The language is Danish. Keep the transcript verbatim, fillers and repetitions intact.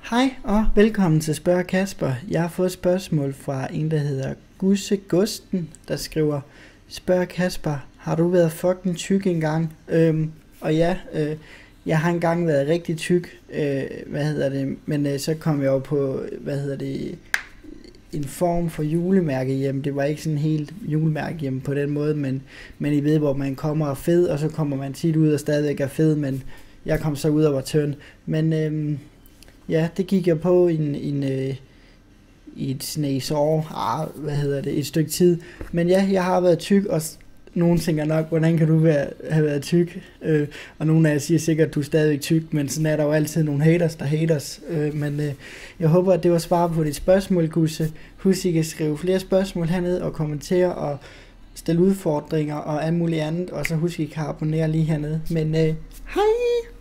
Hej og velkommen til Spørg Kasper. Jeg har fået et spørgsmål fra en, der hedder Gusse Gusten, der skriver: Spørg Kasper, har du været fucking tyk engang? Øhm, og ja, øh, jeg har engang været rigtig tyk, øh, hvad hedder det, men øh, så kom jeg jo på, hvad hedder det, en form for julemærke hjem. Det var ikke sådan helt julemærke hjem på den måde, men, men I ved, hvor man kommer og fed, og så kommer man tit ud og stadigvæk er fed, men jeg kom så ud og var tynd. Men øhm, ja, det gik jeg på i en, en, øh, i et snes år, ah, hvad hedder det, et stykke tid. Men ja, jeg har været tyk, og nogen tænker nok, hvordan kan du være, have været tyk? Øh, og nogle af jer siger sikkert, at du er stadigvæk tyk, men sådan er der jo altid nogle haters, der haters. Øh, men øh, jeg håber, at det var svar på dit spørgsmål, Gusse. Husk, I kan skrive flere spørgsmål hernede og kommentere og stille udfordringer og alt muligt andet. Og så husk, I kan abonnere lige hernede. Men øh, hej!